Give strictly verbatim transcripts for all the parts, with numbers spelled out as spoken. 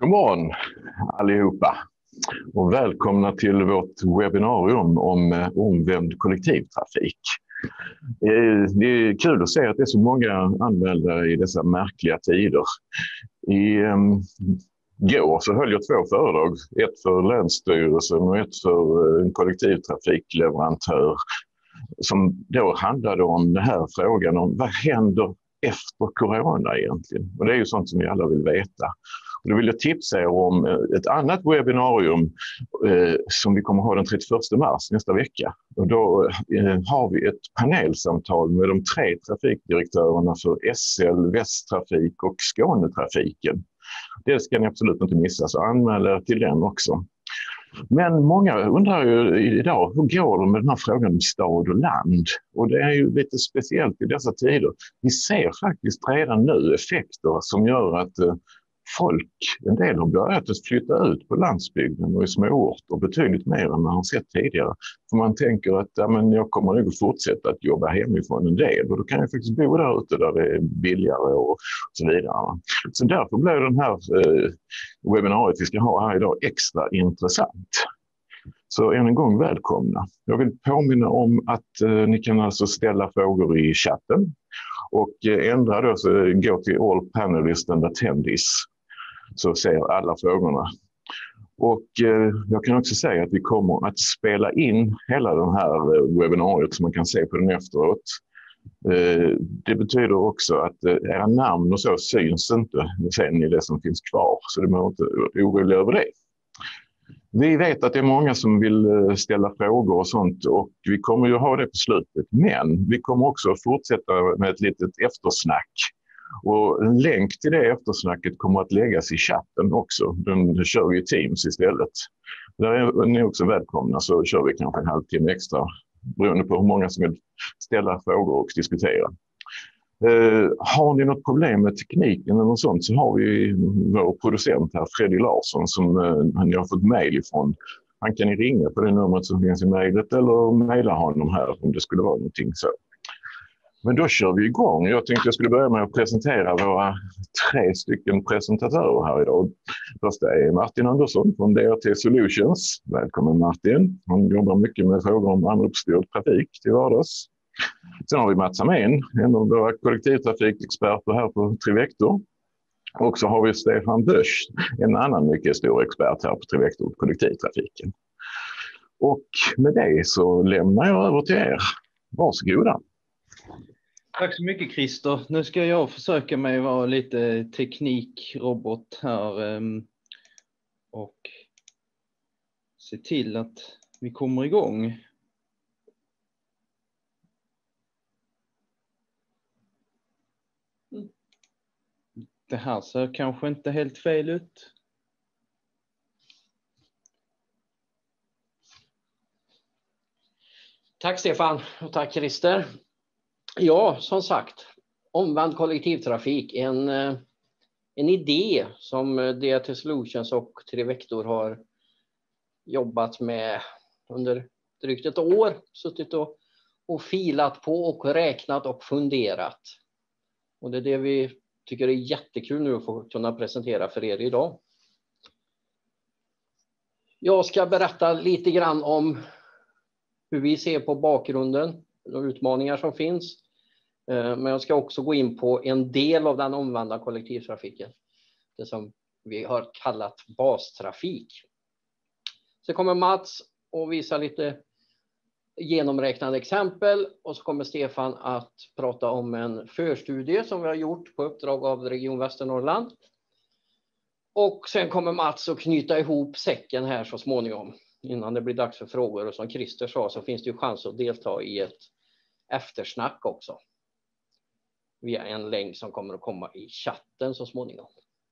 God morgon allihopa och välkomna till vårt webbinarium om omvänd kollektivtrafik. Det är kul att se att det är så många anmälda i dessa märkliga tider. I um, går så höll jag två föredrag, ett för Länsstyrelsen och ett för en kollektivtrafikleverantör, som då handlade om den här frågan om vad händer efter corona egentligen. Och det är ju sånt som vi alla vill veta. Och då vill jag tipsa er om ett annat webbinarium eh, som vi kommer att ha den trettioförsta mars nästa vecka. Och då eh, har vi ett panelsamtal med de tre trafikdirektörerna för S L, Västtrafik och Skånetrafiken. Det ska ni absolut inte missa, så anmäl er till den också. Men många undrar ju idag, hur går det med den här frågan om stad och land? Och det är ju lite speciellt i dessa tider. Vi ser faktiskt redan nu effekter som gör att eh, folk, en del har börjat att flytta ut på landsbygden och i småorter betydligt mer än man har sett tidigare. För man tänker att ja, men jag kommer nog att fortsätta att jobba hemifrån en del och då kan jag faktiskt bo där ute där det är billigare och så vidare. Så därför blir den här eh, webbinariet vi ska ha här idag extra intressant. Så än en gång välkomna. Jag vill påminna om att eh, ni kan alltså ställa frågor i chatten och eh, ändra då så gå till all panelists and attendees så ser alla frågorna. Och eh, jag kan också säga att vi kommer att spela in hela den här eh, webbinariet så man kan se på den efteråt. Eh, det betyder också att eh, era namn och så syns inte sen i det som finns kvar, så det behöver inte vara orolig över det. Vi vet att det är många som vill ställa frågor och sånt och vi kommer ju ha det på slutet. Men vi kommer också fortsätta med ett litet eftersnack. Och en länk till det eftersnacket kommer att läggas i chatten också. Den, den kör vi i Teams istället. Där är ni också välkomna, så kör vi kanske en halvtimme extra beroende på hur många som vill ställa frågor och diskutera. Uh, har ni något problem med tekniken eller något sånt så har vi vår producent här, Freddy Larsson, som uh, han har fått mejl ifrån. Han kan ni ringa på det numret som finns i mejlet eller mejla honom här om det skulle vara någonting så. Men då kör vi igång. Jag tänkte jag skulle börja med att presentera våra tre stycken presentatörer här idag. Första är Martin Andersson från D A T Solutions. Välkommen Martin. Han jobbar mycket med frågor om anropsstyrd trafik till vardags. Sen har vi Mats Hamén, en av våra kollektivtrafikexperter här på Trivector. Och så har vi Stefan Bösch, en annan mycket stor expert här på Trivector och kollektivtrafiken. Och med det så lämnar jag över till er. Varsågoda. Tack så mycket Christer. Nu ska jag försöka mig vara lite teknikrobot här och se till att vi kommer igång. Det här ser kanske inte helt fel ut. Tack Stefan och tack Christer. Ja, som sagt, omvänd kollektivtrafik, en, en idé som D A T Solutions och Trivector har jobbat med under drygt ett år. Suttit och, och filat på och räknat och funderat. Och det är det vi tycker är jättekul nu att få kunna presentera för er idag. Jag ska berätta lite grann om hur vi ser på bakgrunden, de utmaningar som finns. Men jag ska också gå in på en del av den omvända kollektivtrafiken. Det som vi har kallat bastrafik. Så kommer Mats och visa lite genomräknade exempel och så kommer Stefan att prata om en förstudie som vi har gjort på uppdrag av Region Västernorrland. Och sen kommer Mats att knyta ihop säcken här så småningom innan det blir dags för frågor, och som Christer sa så finns det ju chans att delta i ett eftersnack också via en länk som kommer att komma i chatten så småningom.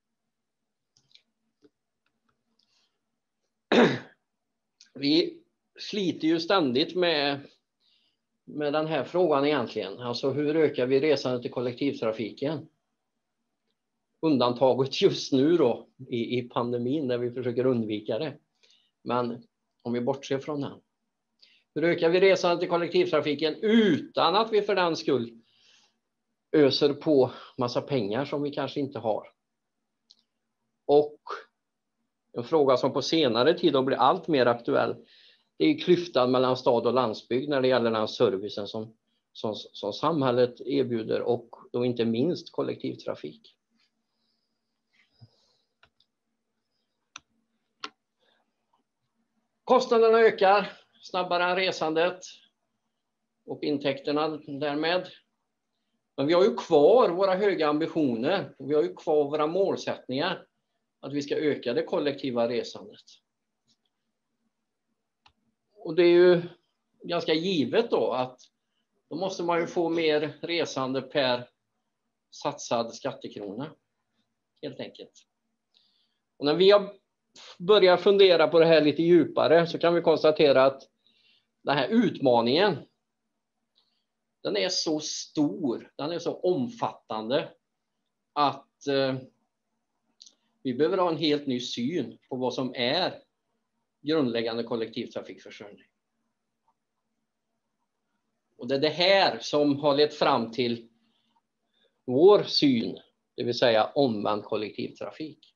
Vi sliter ju ständigt med, med den här frågan egentligen. Alltså hur ökar vi resandet i kollektivtrafiken? Undantaget just nu då i, i pandemin när vi försöker undvika det. Men om vi bortser från den. Hur ökar vi resandet i kollektivtrafiken utan att vi för den skull öser på massa pengar som vi kanske inte har? Och En fråga som på senare tid har blivit allt mer aktuell, det är klyftan mellan stad och landsbygd när det gäller den servicen som, som, som samhället erbjuder och då inte minst kollektivtrafik. Kostnaderna ökar snabbare än resandet och intäkterna därmed. Men vi har ju kvar våra höga ambitioner och vi har ju kvar våra målsättningar att vi ska öka det kollektiva resandet. Och det är ju ganska givet då att då måste man ju få mer resande per satsad skattekrona, helt enkelt. Och när vi har börjat fundera på det här lite djupare så kan vi konstatera att den här utmaningen, den är så stor, den är så omfattande att eh, vi behöver ha en helt ny syn på vad som är grundläggande kollektivtrafikförsörjning. Och det är det här som har lett fram till vår syn, det vill säga omvänd kollektivtrafik.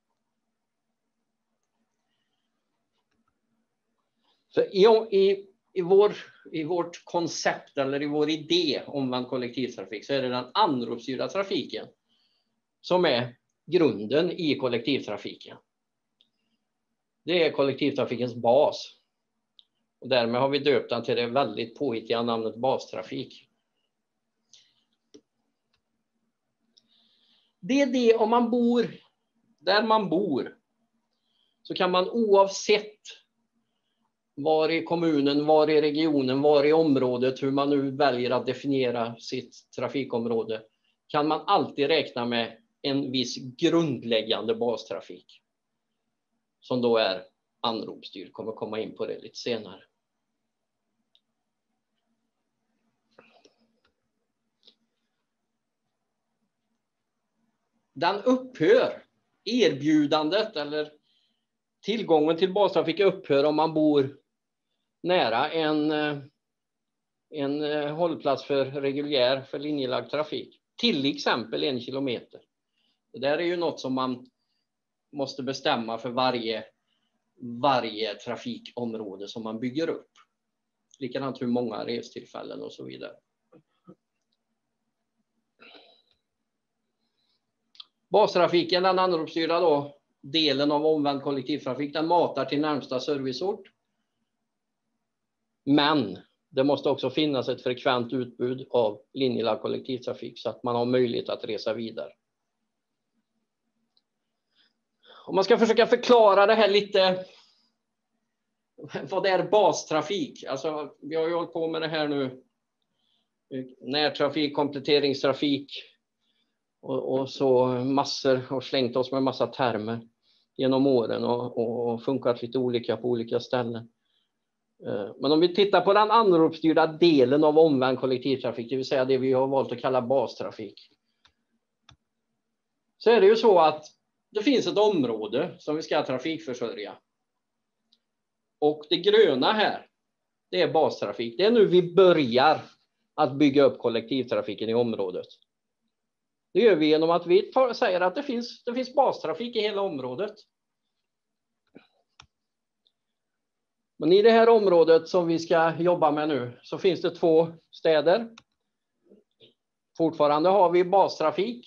För i, i, i, vår, i vårt koncept eller i vår idé omvänd kollektivtrafik så är det den anropsstyrda trafiken som är grunden i kollektivtrafiken. Det är kollektivtrafikens bas. Och därmed har vi döpt den till det väldigt påhittiga namnet bastrafik. Det är det om man bor där man bor så kan man oavsett var i kommunen, var i regionen, var i området, hur man nu väljer att definiera sitt trafikområde, kan man alltid räkna med en viss grundläggande bastrafik. Som då är anropsstyrd, kommer komma in på det lite senare. Den upphör, erbjudandet eller tillgången till bastrafik upphör om man bor nära en, en hållplats för reguljär, för linjelagd trafik. Till exempel en kilometer. Det där är ju något som man måste bestämma för varje, varje trafikområde som man bygger upp. Likadant hur många restillfällen och så vidare. Bastrafiken, den anropsstyrda då, delen av omvänd kollektivtrafik, den matar till närmsta serviceort. Men det måste också finnas ett frekvent utbud av linjelagd kollektivtrafik så att man har möjlighet att resa vidare. Om man ska försöka förklara det här lite, vad det är bastrafik. Alltså, vi har ju hållit på med det här nu. Närtrafik, kompletteringstrafik och, och så massor och slängt oss med massa termer genom åren och, och funkat lite olika på olika ställen. Men om vi tittar på den anropsstyrda delen av omvänd kollektivtrafik, det vill säga det vi har valt att kalla bastrafik, så är det ju så att det finns ett område som vi ska trafikförsörja. Och det gröna här, det är bastrafik. Det är nu vi börjar att bygga upp kollektivtrafiken i området. Det gör vi genom att vi säger att det finns, det finns bastrafik i hela området. Men i det här området som vi ska jobba med nu så finns det två städer. Fortfarande har vi bastrafik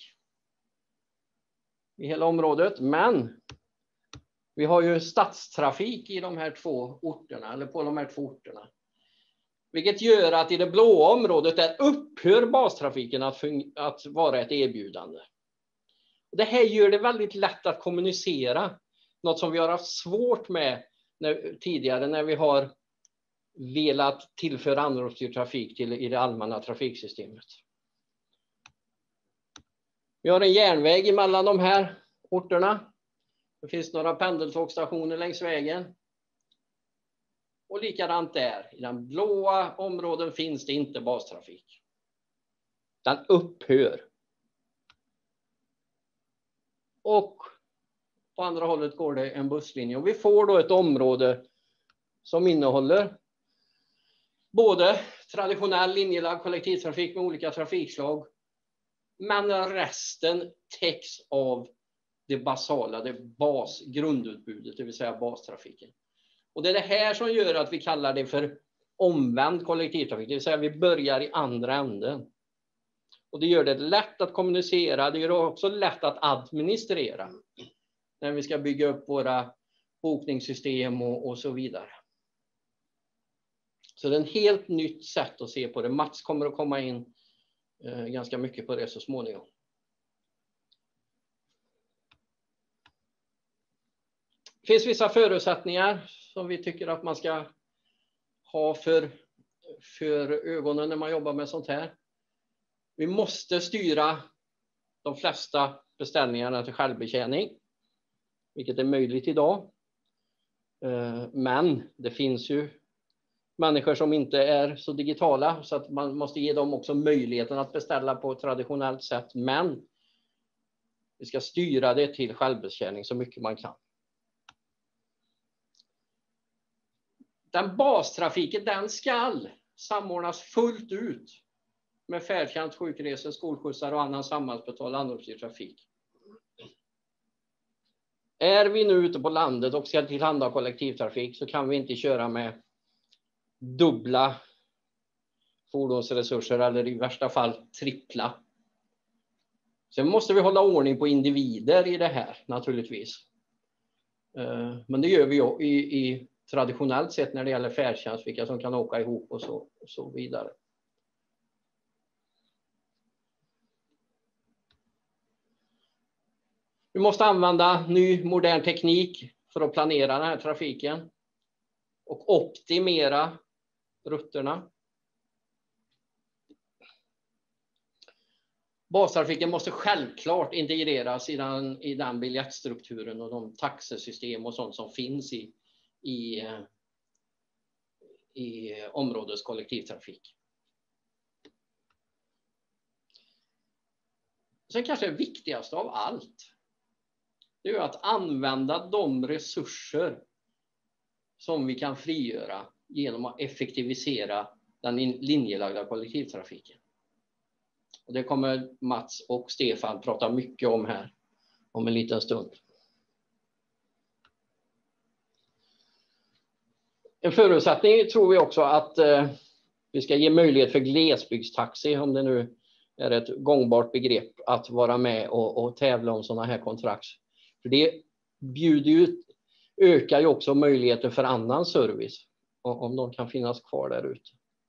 i hela området, men vi har ju stadstrafik i de här två orterna, eller på de här två orterna. Vilket gör att i det blåa området där upphör bastrafiken att, att vara ett erbjudande. Det här gör det väldigt lätt att kommunicera, något som vi har haft svårt med när, tidigare när vi har velat tillföra anropsstyrd trafik till i det allmänna trafiksystemet. Vi har en järnväg emellan de här orterna. Det finns några pendeltågstationer längs vägen. Och likadant där. I den blåa områden finns det inte bastrafik. Den upphör. Och på andra hållet går det en busslinje. Och vi får då ett område som innehåller både traditionell linjelagd kollektivtrafik med olika trafikslag. Men resten täcks av det basala, det bas, grundutbudet, det vill säga bastrafiken. Och det är det här som gör att vi kallar det för omvänd kollektivtrafik, det vill säga vi börjar i andra änden. Och det gör det lätt att kommunicera, det gör det också lätt att administrera när vi ska bygga upp våra bokningssystem och, och så vidare. Så det är ett helt nytt sätt att se på det. Mats kommer att komma in eh, ganska mycket på det så småningom. Det finns vissa förutsättningar som vi tycker att man ska ha för, för ögonen när man jobbar med sånt här. Vi måste styra de flesta beställningarna till självbetjäning, vilket är möjligt idag. Men det finns ju människor som inte är så digitala, så att man måste ge dem också möjligheten att beställa på ett traditionellt sätt. Men vi ska styra det till självbetjäning så mycket man kan. Den bastrafiken, den ska samordnas fullt ut med färdtjänst, sjukresor, skolskjutsar och annan samhällsbetald anropsstyrd trafik. Är vi nu ute på landet och ska tillhandahålla kollektivtrafik så kan vi inte köra med dubbla fordonsresurser eller i värsta fall trippla. Sen måste vi hålla ordning på individer i det här naturligtvis. Men det gör vi ju i, i traditionellt sett när det gäller färdtjänst, vilka som kan åka ihop och så, och så vidare. Vi måste använda ny modern teknik för att planera den här trafiken och optimera rutterna. Bastrafiken måste självklart integreras i den, i den biljettstrukturen och de taxesystem och sånt som finns i, i, i områdets kollektivtrafik. Sen kanske det viktigaste av allt, det är att använda de resurser som vi kan frigöra genom att effektivisera den linjelagda kollektivtrafiken. Och det kommer Mats och Stefan prata mycket om här om en liten stund. En förutsättning tror vi också att eh, vi ska ge möjlighet för glesbygdstaxi, om det nu är ett gångbart begrepp, att vara med och, och tävla om sådana här kontrakt. För det bjuder ju, ökar ju också möjligheten för annan service om de kan finnas kvar där ute.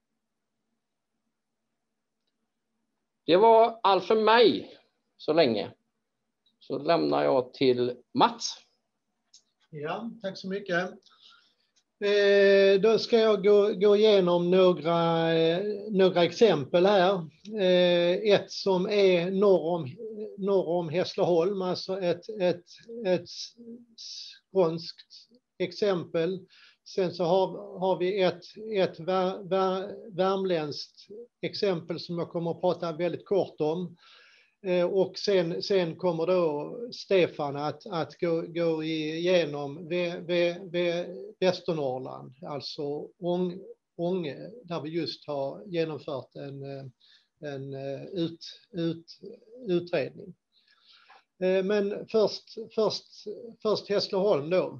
Det var allt för mig så länge. Så lämnar jag till Mats. Ja, tack så mycket. Eh, då ska jag gå, gå igenom några, eh, några exempel här. Eh, ett som är norr om, norr om Hässleholm, alltså ett, ett, ett skånskt exempel. Sen så har, har vi ett, ett vär, vär, värmländskt exempel som jag kommer att prata väldigt kort om. Eh, och sen, sen kommer då Stefan att, att gå, gå igenom v, v, v, Västernorrland, alltså Ång, Ånge, där vi just har genomfört en, en ut, ut, utredning. Eh, men först, först, först Hässleholm då.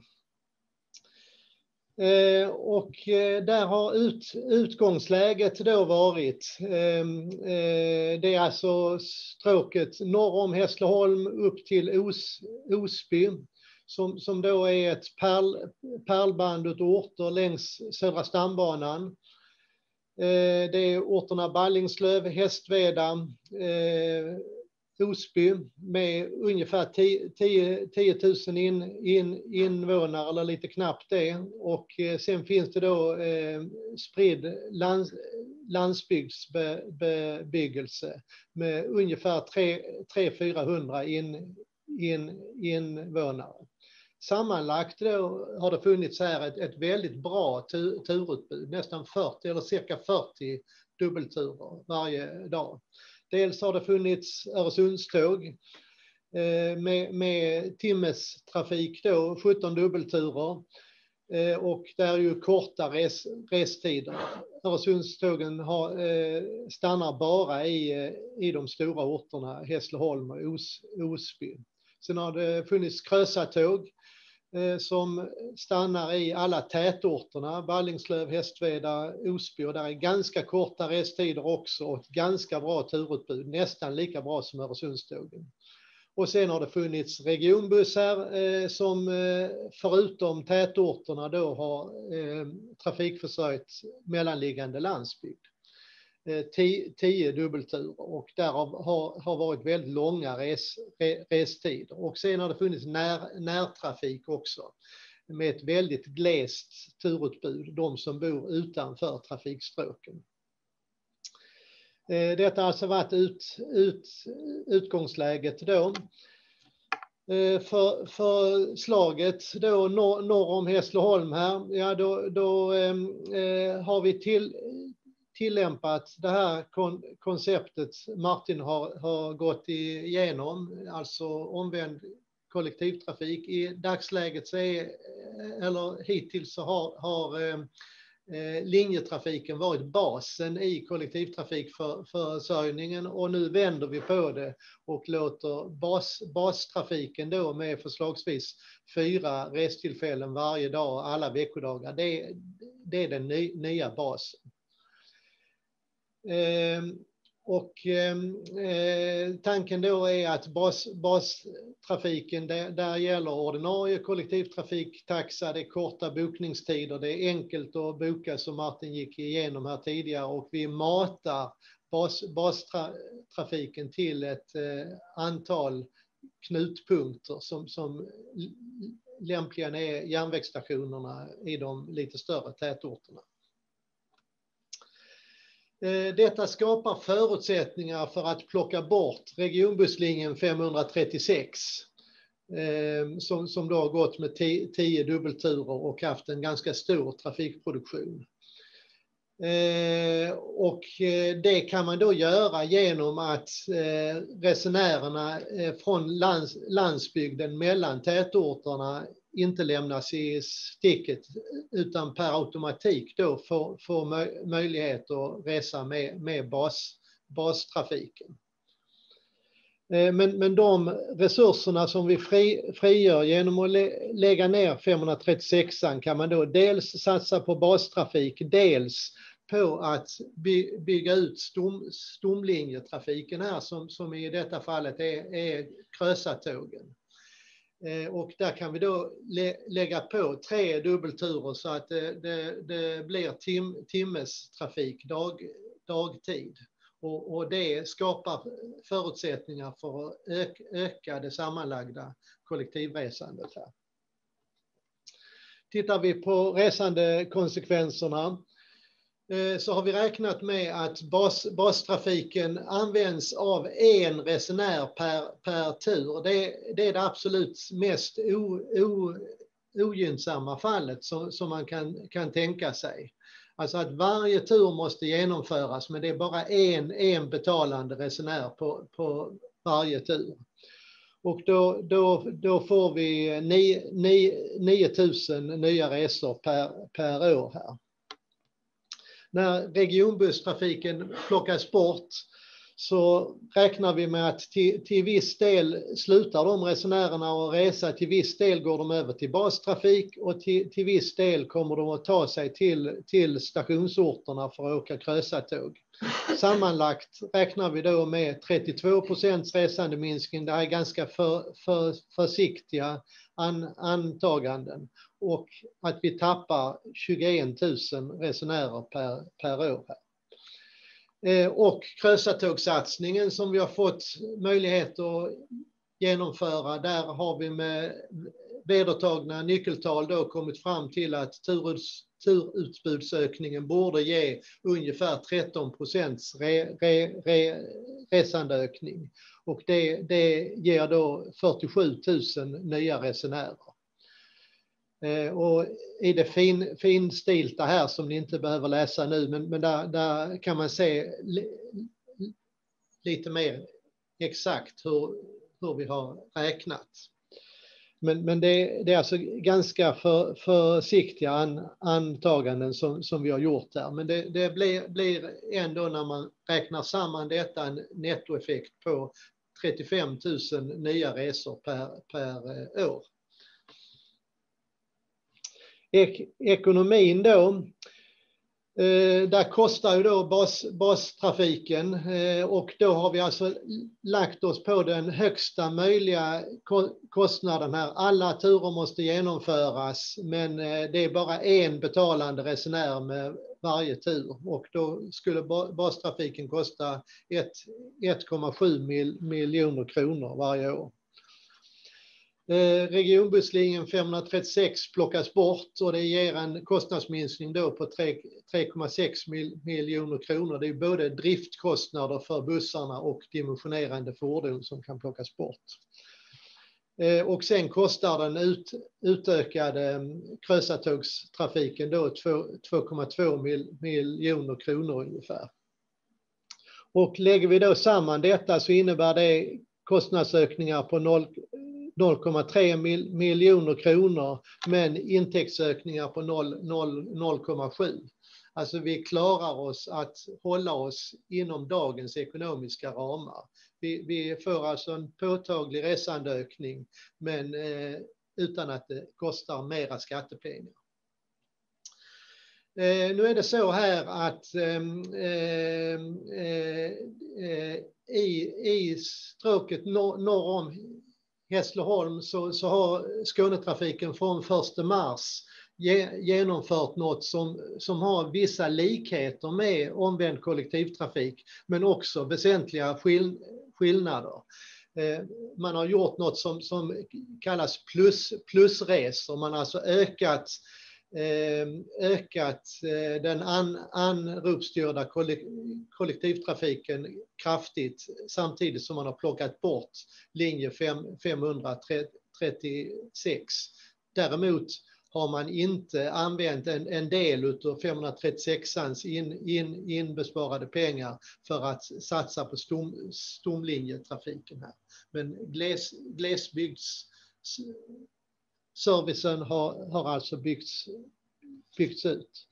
Eh, och eh, där har ut, utgångsläget då varit, eh, eh, det är alltså stråket norr om Hässleholm upp till Os, Osby, som, som då är ett pärl, pärlband av orter längs Södra stambanan. Eh, det är orterna Ballingslöv, Hästveda, eh, Osby med ungefär tio tusen in, in, invånare eller lite knappt det. Och eh, sen finns det då eh, spridd lands, landsbygdsbebyggelse med ungefär tre till fyrahundra in, in, invånare. Sammanlagt då har det funnits här ett, ett väldigt bra tur, turutbud, nästan fyrtio eller cirka fyrtio dubbelturer varje dag. Dels har det funnits Öresundståg eh, med, med timmestrafik då, sjutton dubbelturer. Eh, och det är ju korta res, restider. Öresundstågen har, eh, stannar bara i, i de stora orterna Hässleholm och Os, Osby. Sen har det funnits krösatåg som stannar i alla tätorterna, Ballingslöv, Hästveda, Osby, och där är ganska korta restider också och ett ganska bra turutbud, nästan lika bra som Öresundstågen. Och sen har det funnits regionbussar eh, som eh, förutom tätorterna då har eh, trafikförsörjt mellanliggande landsbygd. Eh, tio, tio dubbelturer, och därav har, har varit väldigt långa res, re, restider. Och sen har det funnits när, närtrafik också med ett väldigt glest turutbud, de som bor utanför trafikstråken. Detta har alltså varit ut, ut, utgångsläget då. För, för slaget då norr, norr om Hässleholm här, ja då, då eh, har vi till, tillämpat det här kon, konceptet Martin har, har gått igenom, alltså omvänd kollektivtrafik. I dagsläget så är, eller hittills så har, har eh, linjetrafiken varit basen i kollektivtrafikförsörjningen, och nu vänder vi på det och låter bas, bastrafiken då med förslagsvis fyra restillfällen varje dag alla veckodagar. Det, det är den ny, nya basen. Eh, och eh, tanken då är att bas, bastrafiken, där, där gäller ordinarie kollektivtrafiktaxa, det är korta bokningstider, det är enkelt att boka som Martin gick igenom här tidigare, och vi matar bas, bastrafiken till ett eh, antal knutpunkter som, som lämpligen är järnvägsstationerna i de lite större tätorterna. Detta skapar förutsättningar för att plocka bort regionbusslinjen femhundratrettiosex som, som då har gått med tio dubbelturer och haft en ganska stor trafikproduktion. Och det kan man då göra genom att resenärerna från lands, landsbygden mellan tätorterna inte lämnas i sticket, utan per automatik då får, får möjlighet att resa med, med bas, bastrafiken. Men, men de resurserna som vi fri, frigör genom att lä, lägga ner femhundratrettiosexan kan man då dels satsa på bastrafik, dels på att by, bygga ut stom, stomlinjetrafiken här, som, som i detta fallet är, är krösatågen. Och där kan vi då lä lägga på tre dubbelturer så att det, det, det blir tim timmestrafik dag, dagtid. Och, och det skapar förutsättningar för att öka, öka det sammanlagda kollektivresandet här. Tittar vi på resandekonsekvenserna så har vi räknat med att bas, bastrafiken används av en resenär per, per tur. Det, det är det absolut mest o, o, ogynnsamma fallet som, som man kan, kan tänka sig. Alltså att varje tur måste genomföras, men det är bara en, en betalande resenär på, på varje tur. Och då, då, då får vi nio tusen nya resor per, per år här. När regionbusstrafiken plockas bort så räknar vi med att till, till viss del slutar de resenärerna att resa, till viss del går de över till bastrafik, och till, till viss del kommer de att ta sig till, till stationsorterna för att åka krösatåg. Sammanlagt räknar vi då med trettiotvå procents resandeminskning. Det är ganska för, för, försiktiga an, antaganden. Och att vi tappar tjugoett tusen resenärer per, per år här. Eh, och krösatågssatsningen som vi har fått möjlighet att genomföra, där har vi med vedertagna nyckeltal då kommit fram till att turuts, turutbudsökningen borde ge ungefär tretton procents re, re, re, resandeökning. Och det, det ger då fyrtiosju tusen nya resenärer. Och i det fin, finstilta här som ni inte behöver läsa nu, men, men där, där kan man se li, lite mer exakt hur, hur vi har räknat. Men, men det, det är alltså ganska för, försiktiga an, antaganden som, som vi har gjort där. Men det, det blir, blir ändå, när man räknar samman detta, en nettoeffekt på trettiofem tusen nya resor per, per år. Ek, ekonomin då, eh, där kostar ju då bas, bastrafiken eh, och då har vi alltså lagt oss på den högsta möjliga ko, kostnaden här. Alla turer måste genomföras, men eh, det är bara en betalande resenär med varje tur och då skulle bastrafiken kosta ett komma sju miljoner kronor varje år. Eh, regionbusslinjen femhundratrettiosex plockas bort och det ger en kostnadsminskning då på tre komma sex miljoner kronor. Det är både driftkostnader för bussarna och dimensionerande fordon som kan plockas bort. Eh, och sen kostar den ut, utökade krösatågstrafiken då två komma två miljoner kronor ungefär. Och lägger vi då samman detta så innebär det kostnadsökningar på noll komma tre miljoner kronor men intäktsökningar på noll komma sju. Alltså vi klarar oss att hålla oss inom dagens ekonomiska ramar. Vi, vi får alltså en påtaglig resandeökning men eh, utan att det kostar mera skattepengar. Eh, nu är det så här att eh, eh, eh, i, i stråket nor- norr om Hässleholm så, så har Skånetrafiken från första mars ge, genomfört något som, som har vissa likheter med omvänd kollektivtrafik men också väsentliga skill, skillnader. Eh, man har gjort något som, som kallas plus, plusresor. Man har alltså ökat ökat den an, anropsstyrda kollektivtrafiken kraftigt samtidigt som man har plockat bort linje femhundratrettiosex. Däremot har man inte använt en, en del av femhundratrettiosexans in, in, inbesparade pengar för att satsa på stom, stomlinjetrafiken här. Men gles, glesbygds servicen har, har alltså byggts, byggts ut.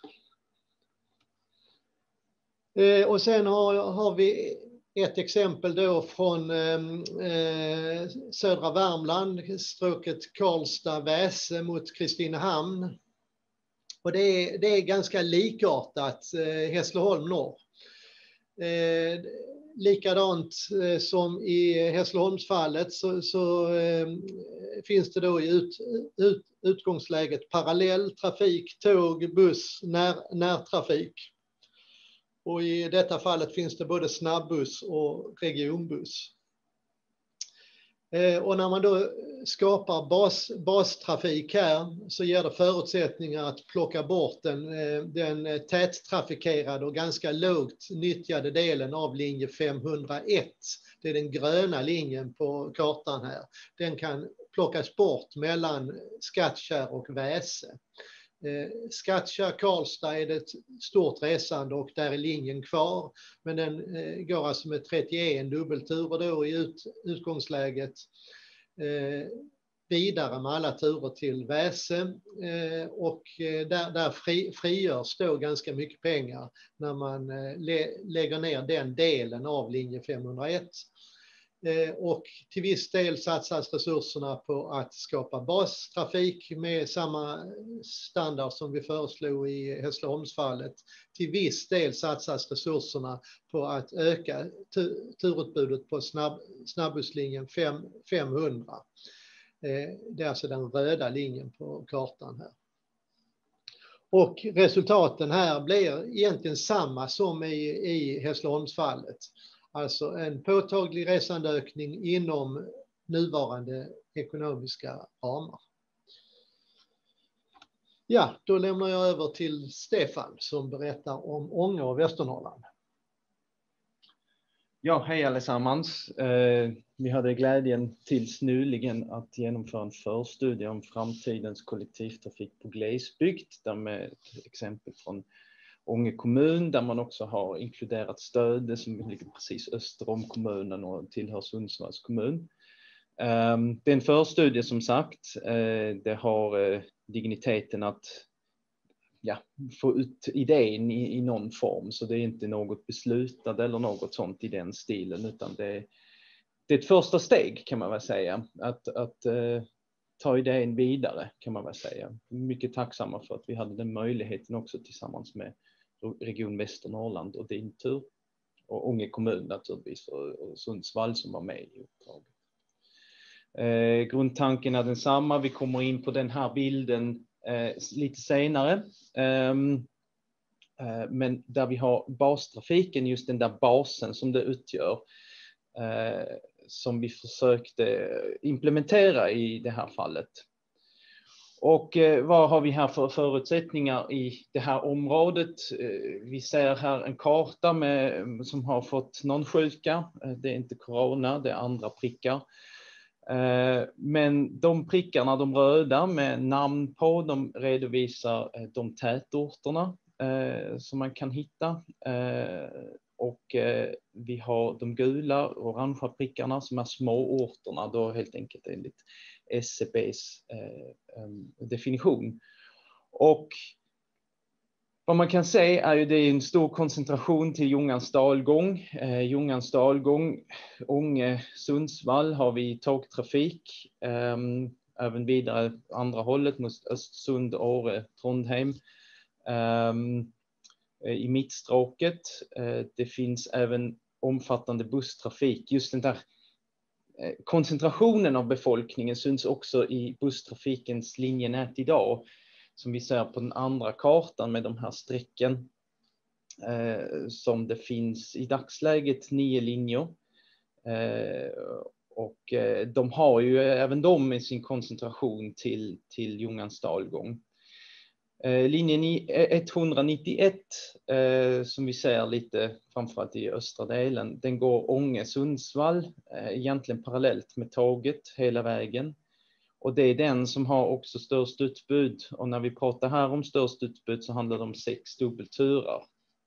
Eh, och sen har, har vi ett exempel då från eh, södra Värmland, stråket Karlstad-Väse mot Kristinehamn. Och det är, det är ganska likartat eh, Hässleholm norr. Eh, likadant eh, som i Hässleholmsfallet så, så eh, finns det då i ut, ut, utgångsläget parallell trafik, tåg, buss, när, närtrafik. Och i detta fallet finns det både snabbuss och regionbuss. Eh, och när man då skapar bas, bastrafik här så ger det förutsättningar att plocka bort den, den tättrafikerade och ganska lågt nyttjade delen av linje femhundraett. Det är den gröna linjen på kartan här. Den kan plockas bort mellan Skattkärr och Väse. Skattkärr, Karlstad är det ett stort resande och där är linjen kvar. Men den går alltså med trettioen dubbelturer då i ut, utgångsläget eh, vidare med alla turer till Väse. Eh, och där, där fri, frigörs då ganska mycket pengar när man eh, lä, lägger ner den delen av linje femhundraett. Och till viss del satsas resurserna på att skapa bastrafik med samma standard som vi föreslog i Hässleholmsfallet. Till viss del satsas resurserna på att öka turutbudet på snabb, snabbusslinjen femhundra. Det är alltså den röda linjen på kartan här. Och resultaten här blir egentligen samma som i, i Hässleholmsfallet. Alltså en påtaglig resandeökning inom nuvarande ekonomiska ramar. Ja, då lämnar jag över till Stefan som berättar om Ånge och Västernorrland. Ja, hej allesammans. Eh, vi hade glädjen tills nyligen att genomföra en förstudie om framtidens kollektivtrafik på glesbygd. Där med ett exempel från Ånge kommun där man också har inkluderat stöd som ligger precis öster om kommunen och tillhör Sundsvalls kommun. Det är en förstudie som sagt. Det har digniteten att ja, få ut idén i, i någon form, så det är inte något beslutat eller något sånt i den stilen, utan det, det är ett första steg kan man väl säga. Att, att uh, ta idén vidare kan man väl säga. Mycket tacksamma för att vi hade den möjligheten också tillsammans med Region Västernorrland och din tur. Och Ånge kommun naturligtvis och, och Sundsvall som var med i uppdraget. Eh, grundtanken är densamma. Vi kommer in på den här bilden eh, lite senare. Eh, eh, men där vi har bastrafiken, just den där basen som det utgör. Eh, som vi försökte implementera i det här fallet. Och eh, vad har vi här för förutsättningar i det här området? Eh, vi ser här en karta med, som har fått någon sjuka. Eh, det är inte corona, det är andra prickar. Eh, men de prickarna, de röda med namn på, de redovisar eh, de tätorterna eh, som man kan hitta. Eh, och eh, vi har de gula och orangea prickarna som är små orterna, då helt enkelt enligt S C B:s eh, eh, definition. Och vad man kan säga är ju det är en stor koncentration till Ljungans dalgång. Eh, Ljungans dalgång, Ånge, Sundsvall har vi tågtrafik. Eh, även vidare andra hållet mot Östersund, Åre, Trondheim. Eh, I mittstråket. Eh, det finns även omfattande busstrafik. Just den där koncentrationen av befolkningen syns också i busstrafikens linjenät idag. Som vi ser på den andra kartan med de här strecken. Eh, som det finns i dagsläget nio linjer. Eh, och eh, de har ju även de med sin koncentration till, till Ljungans dalgång. Eh, linjen etthundranittioett eh, som vi ser lite framförallt i östra delen, den går Ånge-Sundsvall eh, egentligen parallellt med tåget hela vägen. Och det är den som har också störst utbud. Och när vi pratar här om störst utbud så handlar det om sex dubbelturer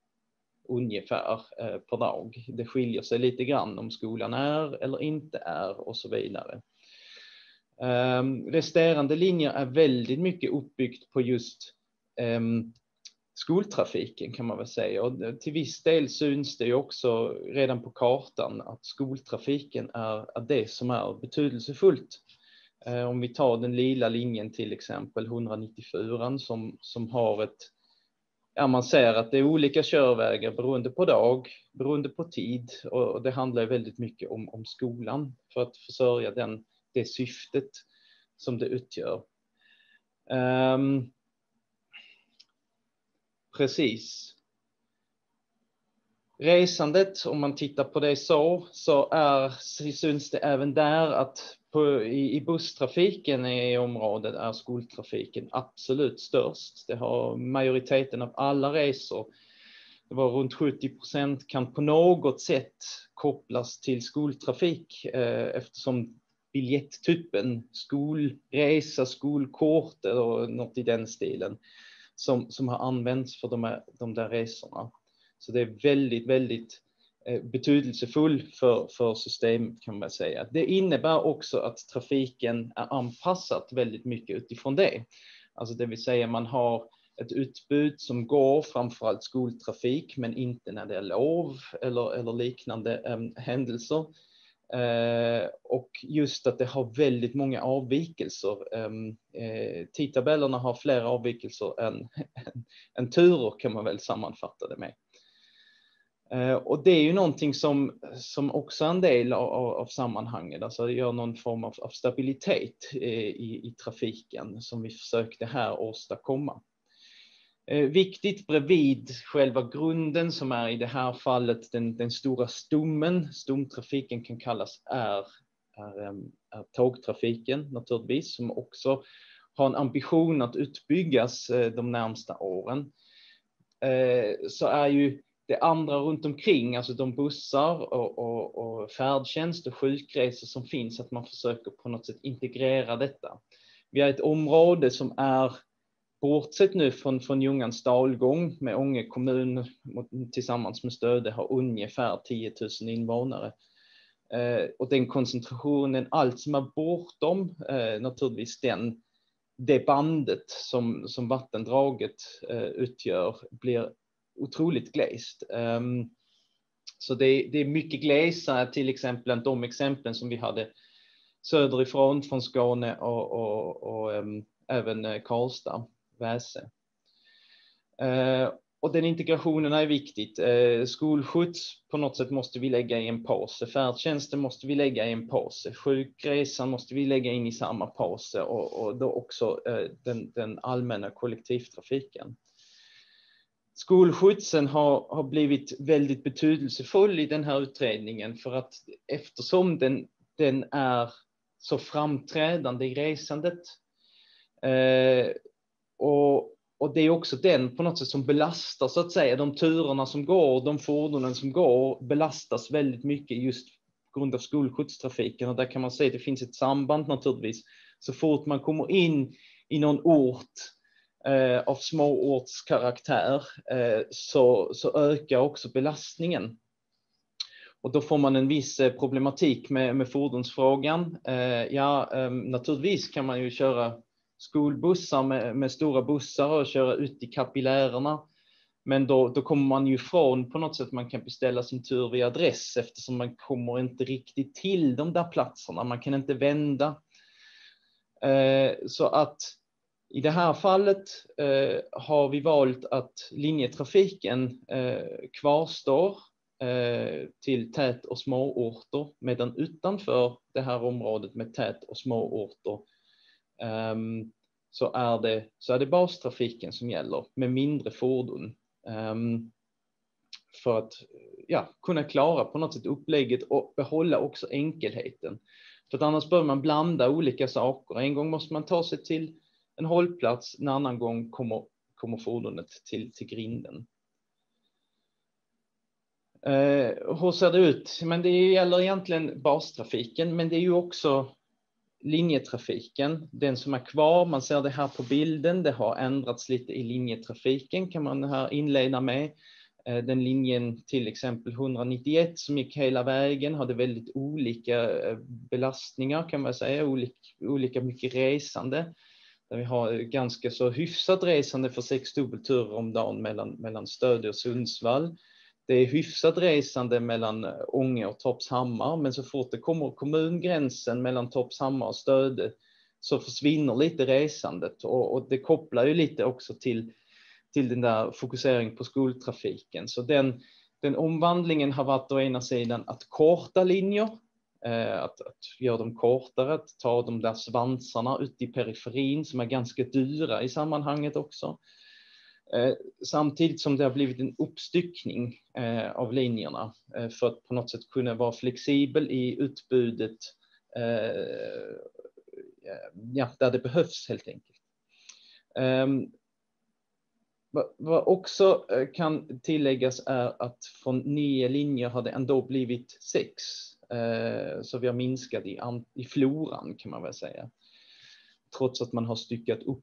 ungefär eh, per dag. Det skiljer sig lite grann om skolan är eller inte är och så vidare. Um, resterande linjer är väldigt mycket uppbyggt på just um, skoltrafiken kan man väl säga. Och till viss del syns det ju också redan på kartan att skoltrafiken är, är det som är betydelsefullt. Uh, om vi tar den lila linjen till exempel, etthundranittiofyra som, som har ett, ja man ser att det är olika körvägar beroende på dag, beroende på tid och, och det handlar väldigt mycket om, om skolan för att försörja den det syftet som det utgör. Um, precis. Resandet, om man tittar på det så, så är, syns det även där att på, i, i busstrafiken i området är skoltrafiken absolut störst. Det har majoriteten av alla resor. Det var runt sjuttio procent kan på något sätt kopplas till skoltrafik eh, eftersom biljetttypen, skolresa, skolkort eller något i den stilen som, som har använts för de, här, de där resorna. Så det är väldigt, väldigt eh, betydelsefull för, för systemet kan man säga. Det innebär också att trafiken är anpassat väldigt mycket utifrån det. Alltså det vill säga man har ett utbud som går framförallt skoltrafik men inte när det är lov eller, eller liknande eh, händelser. Uh, och just att det har väldigt många avvikelser. Um, uh, tidtabellerna har fler avvikelser än, än, än turer kan man väl sammanfatta det med. Uh, och det är ju någonting som, som också är en del av, av sammanhanget. Alltså det gör någon form av, av stabilitet uh, i, i trafiken som vi försökte här åstadkomma. Eh, viktigt bredvid själva grunden som är i det här fallet den, den stora stommen, stomtrafiken kan kallas är, är, är tågtrafiken naturligtvis som också har en ambition att utbyggas eh, de närmsta åren. Eh, så är ju det andra runt omkring, alltså de bussar och, och, och färdtjänst och sjukresor som finns, att man försöker på något sätt integrera detta. Vi har ett område som är bortsett nu från, från Ljungans dalgång med Ånge kommun tillsammans med Stöde har ungefär tio tusen invånare. Eh, och den koncentrationen, allt som är bortom eh, naturligtvis den, det bandet som, som vattendraget eh, utgör blir otroligt glest. Um, Så det, det är mycket glesare till exempel än de exemplen som vi hade söderifrån från Skåne och, och, och um, även Karlstad, Väse. Uh, och den integrationen är viktigt. Uh, skolskjuts på något sätt måste vi lägga i en påse. Färdtjänsten måste vi lägga i en påse. Sjukresan måste vi lägga in i samma påse och, och då också uh, den, den allmänna kollektivtrafiken. Skolskjutsen har, har blivit väldigt betydelsefull i den här utredningen för att eftersom den, den är så framträdande i resandet uh, och Och det är också den på något sätt som belastar så att säga. De turerna som går, de fordonen som går belastas väldigt mycket just på grund av skolskjutstrafiken. Och där kan man säga att det finns ett samband naturligtvis. Så fort man kommer in i någon ort eh, av småortskaraktär eh, så, så ökar också belastningen. Och då får man en viss problematik med, med fordonsfrågan. Eh, ja, eh, naturligtvis kan man ju köra skolbussar med, med stora bussar och köra ut i kapillärerna. Men då, då kommer man ju ifrån på något sätt man kan beställa sin tur via adress eftersom man kommer inte riktigt till de där platserna. Man kan inte vända. Eh, så att i det här fallet eh, har vi valt att linjetrafiken eh, kvarstår eh, till tät- och småorter medan utanför det här området med tät- och småorter Um, så, är det, så är det bastrafiken som gäller med mindre fordon um, för att ja, kunna klara på något sätt upplägget och behålla också enkelheten. För att annars bör man blanda olika saker. En gång måste man ta sig till en hållplats, en annan gång kommer, kommer fordonet till, till grinden. Uh, hur ser det ut? Men det gäller egentligen bastrafiken, men det är ju också linjetrafiken, den som är kvar. Man ser det här på bilden. Det har ändrats lite i linjetrafiken kan man här inleda med. Den linjen till exempel etthundranittioett som gick hela vägen hade väldigt olika belastningar kan man säga. Olika, olika mycket resande. Där vi har ganska så hyfsat resande för sex dubbelturer om dagen mellan, mellan Stöde och Sundsvall. Det är hyfsat resande mellan Ånge och Torpshammar, men så fort det kommer kommungränsen mellan Torpshammar och Stöde så försvinner lite resandet. Och, och det kopplar ju lite också till, till den där fokuseringen på skoltrafiken. Så den, den omvandlingen har varit å ena sidan att korta linjer, eh, att, att göra dem kortare, att ta de där svansarna ut i periferin som är ganska dyra i sammanhanget också. Eh, samtidigt som det har blivit en uppstyckning eh, av linjerna eh, för att på något sätt kunna vara flexibel i utbudet eh, ja, där det behövs helt enkelt. Eh, vad, vad också kan tilläggas är att från nio linjer har det ändå blivit sex. Eh, så vi har minskat i, i floran kan man väl säga. Trots att man har styckat upp.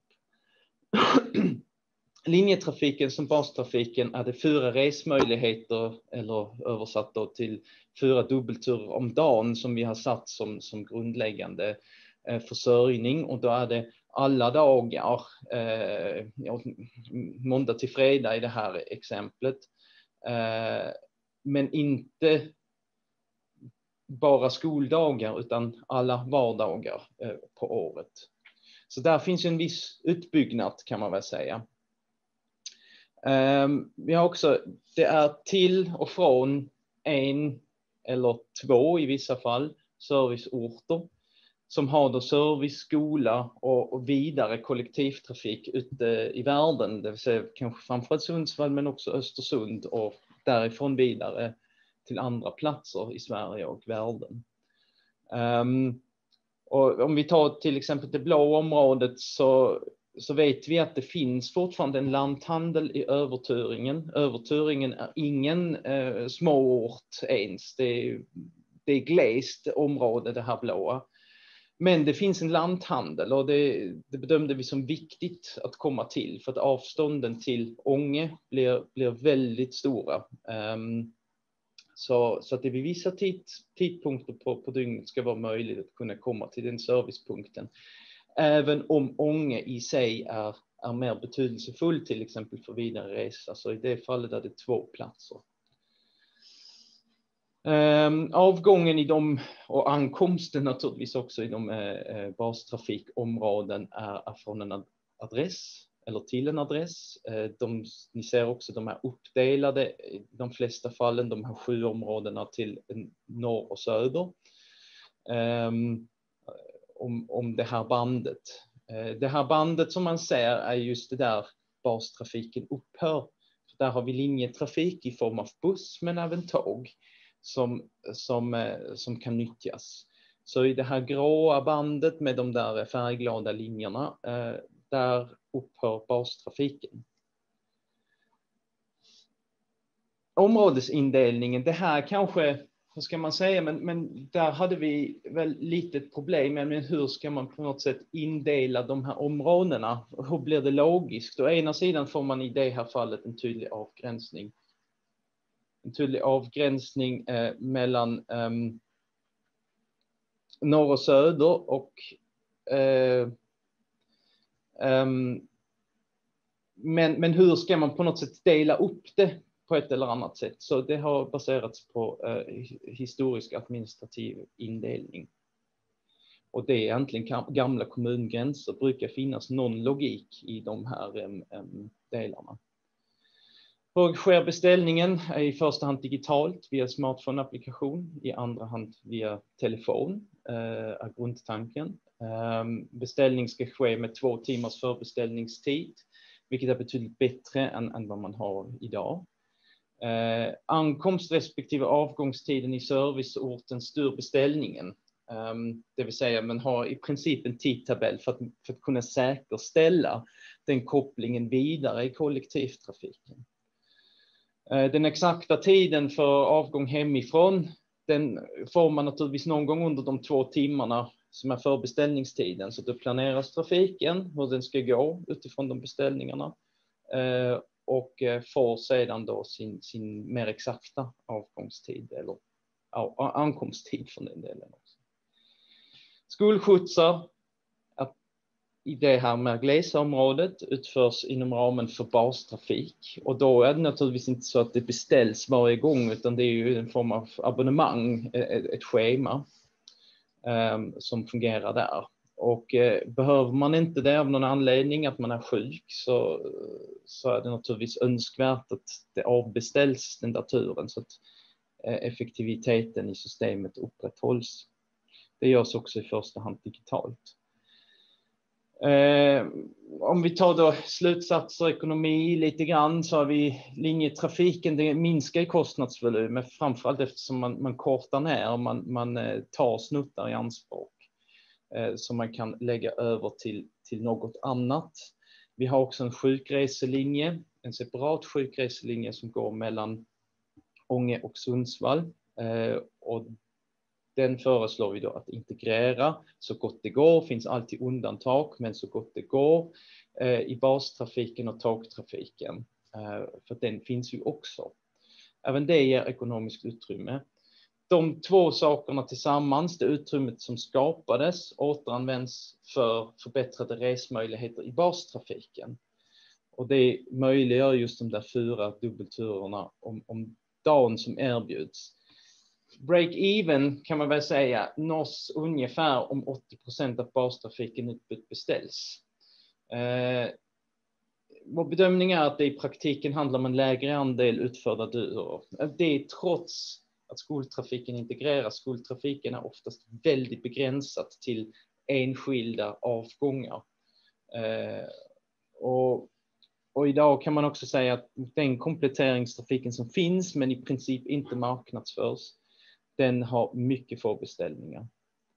Linjetrafiken som bastrafiken är det fyra resmöjligheter eller översatt då till fyra dubbelturer om dagen som vi har satt som, som grundläggande eh, försörjning. Och då är det alla dagar, eh, måndag till fredag i det här exemplet. Eh, men inte bara skoldagar utan alla vardagar eh, på året. Så där finns en viss utbyggnad kan man väl säga. Um, vi har också, det är till och från en eller två i vissa fall serviceorter som har då service, skola och, och vidare kollektivtrafik ute i världen. Det vill säga kanske framförallt Sundsvall men också Östersund och därifrån vidare till andra platser i Sverige och världen. Um, och om vi tar till exempel det blå området så så vet vi att det finns fortfarande en lanthandel i Överturingen. Överturingen är ingen eh, småort ens. Det är, det är glest område det här blåa. Men det finns en lanthandel och det, det bedömde vi som viktigt att komma till. För att avstånden till Ånge blir, blir väldigt stora. Um, så, så att det vid vissa tid, tidpunkter på, på dygnet ska vara möjligt att kunna komma till den servicepunkten. Även om Ånge i sig är, är mer betydelsefull till exempel för vidare resa. Så i det fallet är det två platser. Um, avgången i de, och ankomsten naturligtvis också i de uh, bastrafikområden är, är från en adress eller till en adress. Uh, de, ni ser också de är uppdelade i de flesta fallen, de här sju områdena till norr och söder. Um, om, om det här bandet. Uh, det här bandet som man ser är just det där bastrafiken upphör. För där har vi linjetrafik i form av buss men även tåg. Som, som, som kan nyttjas. Så i det här gråa bandet med de där färgglada linjerna, eh, där upphör bastrafiken. Områdesindelningen, det här kanske, vad ska man säga, men, men där hade vi väl lite ett problem med, men hur ska man på något sätt indela de här områdena? Hur blir det logiskt? Å ena sidan får man i det här fallet en tydlig avgränsning. En tydlig avgränsning eh, mellan eh, norr och söder och eh, eh, men, men hur ska man på något sätt dela upp det på ett eller annat sätt? Så det har baserats på eh, historisk administrativ indelning. Och det är egentligen gamla kommungränser, brukar finnas någon logik i de här eh, delarna. Hur sker beställningen? I första hand digitalt via smartphone-applikation, i andra hand via telefon, eh, är grundtanken. Eh, beställning ska ske med två timmars förbeställningstid, vilket är betydligt bättre än, än vad man har idag. Eh, ankomst respektive avgångstiden i serviceorten styr beställningen. Eh, det vill säga man har i princip en tidtabell för att, för att kunna säkerställa den kopplingen vidare i kollektivtrafiken. Den exakta tiden för avgång hemifrån, den får man naturligtvis någon gång under de två timmarna som är förbeställningstiden. Så då planeras trafiken, hur den ska gå utifrån de beställningarna. Och får sedan då sin, sin mer exakta avgångstid eller ja, ankomsttid från den delen också. Skolskjutsar i det här med glesa området utförs inom ramen för bastrafik. Och då är det naturligtvis inte så att det beställs varje gång, utan det är ju en form av abonnemang, ett, ett schema um, som fungerar där. Och uh, behöver man inte det av någon anledning, att man är sjuk, så, så är det naturligtvis önskvärt att det avbeställs den där turen så att uh, effektiviteten i systemet upprätthålls. Det görs också i första hand digitalt. Eh, om vi tar då slutsatser ekonomi lite grann, så har vi linjetrafiken, det minskar i kostnadsvolym, men framförallt eftersom man, man kortar ner och man, man eh, tar snuttar i anspråk eh, som man kan lägga över till, till något annat. Vi har också en sjukreselinje, en separat sjukreselinje som går mellan Ånge och Sundsvall eh, och den föreslår vi då att integrera så gott det går. Det finns alltid undantag, men så gott det går eh, i bastrafiken och tågtrafiken. Eh, för den finns ju också. Även det ger ekonomiskt utrymme. De två sakerna tillsammans, det utrymmet som skapades, återanvänds för förbättrade resmöjligheter i bastrafiken. Och det möjliggör just de där fyra dubbelturerna om, om dagen som erbjuds. Break-even kan man väl säga nås ungefär om åttio procent av bastrafiken utbud beställs. Eh, vår bedömning är att det i praktiken handlar om en lägre andel utförda turer. Det är trots att skoltrafiken integreras. Skoltrafiken är oftast väldigt begränsat till enskilda avgångar. Eh, och, och idag kan man också säga att den kompletteringstrafiken som finns men i princip inte marknadsförs, den har mycket få beställningar.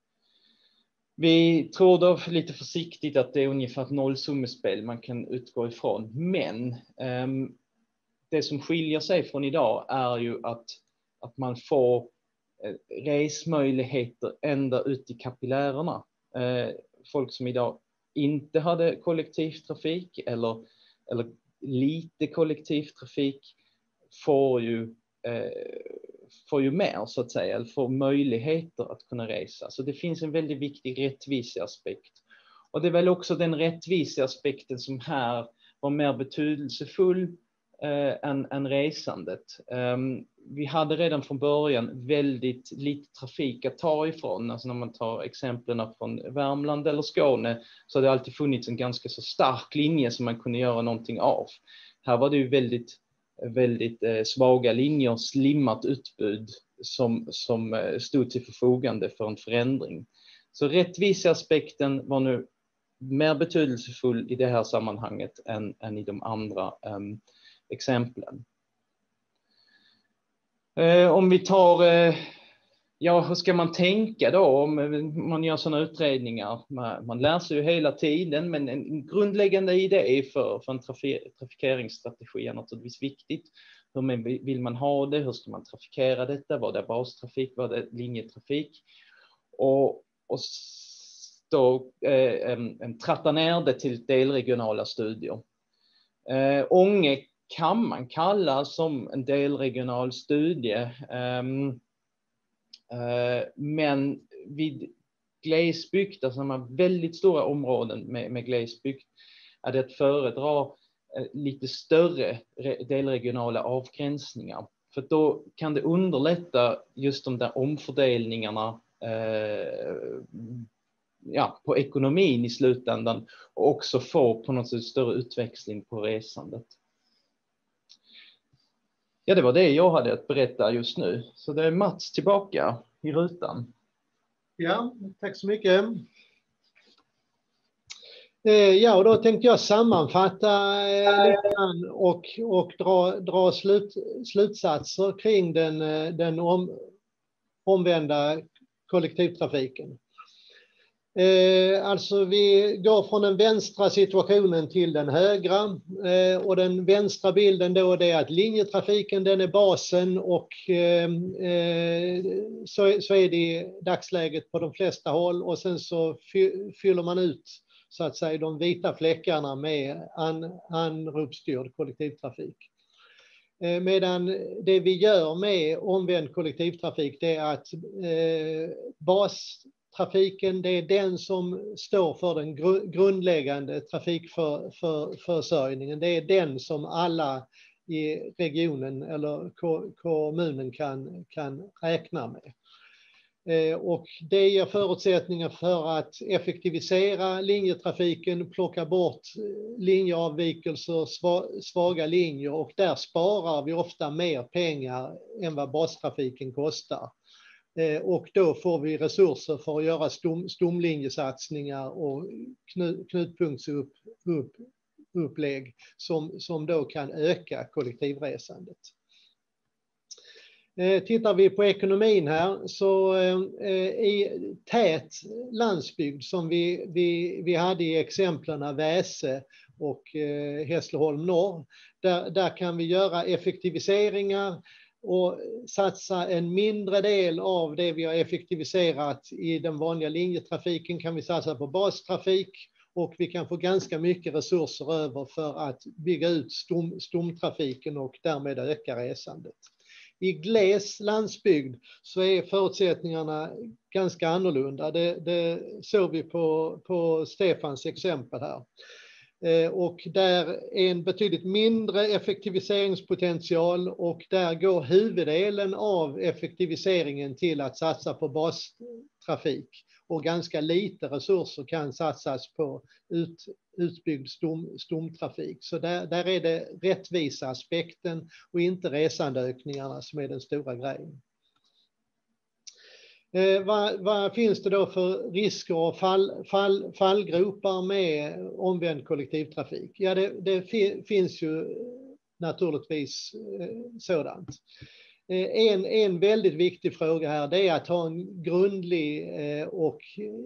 Vi tror då lite försiktigt att det är ungefär ett nollsummespel man kan utgå ifrån. Men um, det som skiljer sig från idag är ju att, att man får eh, resmöjligheter ända ut i kapillärerna. Eh, folk som idag inte hade kollektivtrafik eller, eller lite kollektivtrafik får ju eh, får ju mer så att säga, eller får möjligheter att kunna resa. Så det finns en väldigt viktig rättviseaspekt. Och det är väl också den rättviseaspekten som här var mer betydelsefull eh, än, än resandet. Um, vi hade redan från början väldigt lite trafik att ta ifrån. Alltså när man tar exemplen från Värmland eller Skåne så har det alltid funnits en ganska så stark linje som man kunde göra någonting av. Här var det ju väldigt, väldigt eh, svaga linjer, slimmat utbud som, som eh, stod till förfogande för en förändring. Så rättviseaspekten var nu mer betydelsefull i det här sammanhanget än, än i de andra um, exemplen. Eh, om vi tar, eh, ja hur ska man tänka då om man gör sådana utredningar? Man, man lär sig ju hela tiden, men en grundläggande idé för, för en trafik, trafikeringsstrategi är naturligtvis viktigt. Hur man, vill man ha det? Hur ska man trafikera detta? Vad är bastrafik? Vad är linjetrafik? Och, och då eh, en, en tratta ner det till delregionala studier. Eh, Ånge kan man kalla som en delregional studie. Um, uh, men vid glesbygd, alltså man har väldigt stora områden med, med glesbygd, är det att föredra uh, lite större delregionala avgränsningar. För då kan det underlätta just de där omfördelningarna uh, ja, på ekonomin i slutändan och också få på något sätt större utväxling på resandet. Ja, det var det jag hade att berätta just nu. Så det är Mats tillbaka i rutan. Ja, tack så mycket. Ja, och då tänkte jag sammanfatta lite grann och, och dra, dra slut, slutsatser kring den, den om, omvända kollektivtrafiken. Eh, alltså vi går från den vänstra situationen till den högra eh, och den vänstra bilden då det är att linjetrafiken den är basen och eh, så, så är det i dagsläget på de flesta håll och sen så fy, fyller man ut så att säga de vita fläckarna med an, anropsstyrd kollektivtrafik. Eh, medan det vi gör med omvänd kollektivtrafik det är att eh, bas trafiken, det är den som står för den grundläggande trafikförsörjningen. Det är den som alla i regionen eller kommunen kan, kan räkna med. Och det ger förutsättningar för att effektivisera linjetrafiken, plocka bort linjeavvikelser, svaga linjer och där sparar vi ofta mer pengar än vad bastrafiken kostar. Och då får vi resurser för att göra stom, stomlinjesatsningar och knutpunktsupplägg som, som då kan öka kollektivresandet. Tittar vi på ekonomin här så i tät landsbygd som vi, vi, vi hade i exemplen Väse och Hässleholm norr, där, där kan vi göra effektiviseringar och satsa en mindre del av det vi har effektiviserat i den vanliga linjetrafiken kan vi satsa på bastrafik och vi kan få ganska mycket resurser över för att bygga ut stom, stomtrafiken och därmed öka resandet. I gles landsbygd så är förutsättningarna ganska annorlunda. Det, det såg vi på, på Stefans exempel här. Och där är en betydligt mindre effektiviseringspotential och där går huvuddelen av effektiviseringen till att satsa på bastrafik och ganska lite resurser kan satsas på ut, utbyggd stom, stomtrafik. Så där, där är det rättvisa aspekten och inte resandeökningarna som är den stora grejen. Eh, vad, vad finns det då för risker och fall, fall, fallgropar med omvänd kollektivtrafik? Ja, det, det finns ju naturligtvis eh, sådant. Eh, en, en väldigt viktig fråga här det är att ha en grundlig eh, och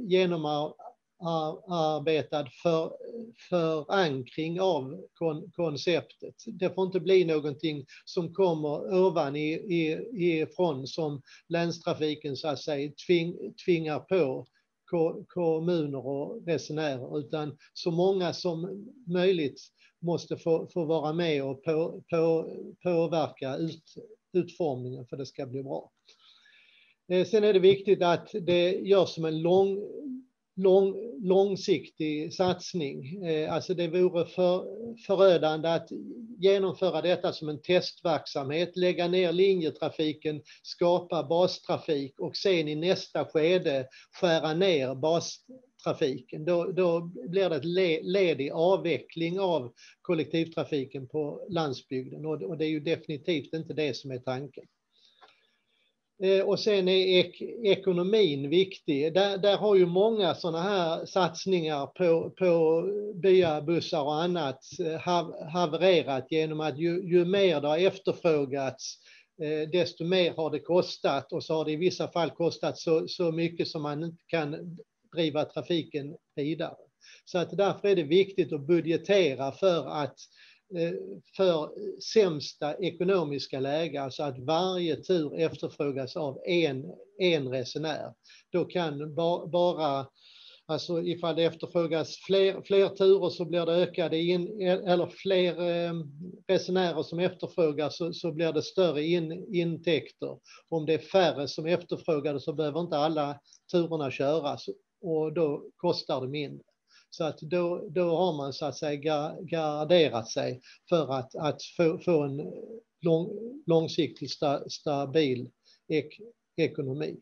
genomarbetad för, förankring av kon, konceptet. Det får inte bli någonting som kommer ovan i, i, ifrån som länstrafiken så att säga tving, tvingar på kommuner och resenärer, utan så många som möjligt måste få, få vara med och på, på, påverka ut, utformningen för att det ska bli bra. Sen är det viktigt att det görs som en lång, lång, långsiktig satsning. Alltså det vore för, förödande att genomföra detta som en testverksamhet, lägga ner linjetrafiken, skapa bastrafik och sen i nästa skede skära ner bastrafiken. Då, då blir det ett led i avveckling av kollektivtrafiken på landsbygden och, och det är ju definitivt inte det som är tanken. Och sen är ek ekonomin viktig. Där, där har ju många sådana här satsningar på, på byabussar och annat hav, havererat genom att ju, ju mer det har efterfrågats desto mer har det kostat och så har det i vissa fall kostat så, så mycket som man inte kan driva trafiken vidare. Så att därför är det viktigt att budgetera för att för sämsta ekonomiska läge, alltså att varje tur efterfrågas av en, en resenär. Då kan ba, bara, alltså ifall det efterfrågas fler, fler turer så blir det ökade in, eller fler eh, resenärer som efterfrågar så, så blir det större in, intäkter. Om det är färre som efterfrågar så behöver inte alla turerna köras och då kostar det mindre. Så att då, då har man så att säga garderat sig för att, att få, få en lång, långsiktigt sta, stabil ek, ekonomi.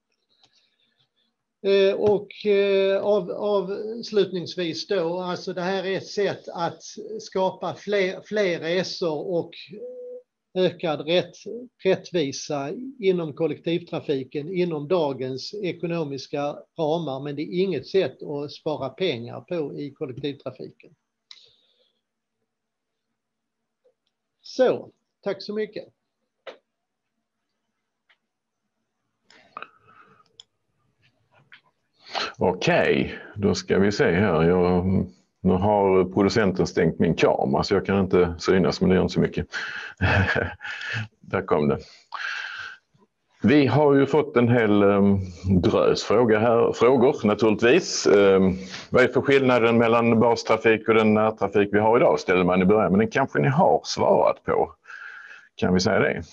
Eh, och eh, av, avslutningsvis då, alltså det här är ett sätt att skapa fler, fler resor och ökad rätt, rättvisa inom kollektivtrafiken inom dagens ekonomiska ramar, men det är inget sätt att spara pengar på i kollektivtrafiken. Så, tack så mycket. Okej, då ska vi se här. Jag, nu har producenten stängt min kamera så jag kan inte synas, men det gör inte så mycket. Där kom det. Vi har ju fått en hel um, drös fråga här, frågor naturligtvis. Um, vad är för skillnaden mellan bastrafik och den närtrafik vi har idag, ställer man i början. Men den kanske ni har svarat på. Kan vi säga det?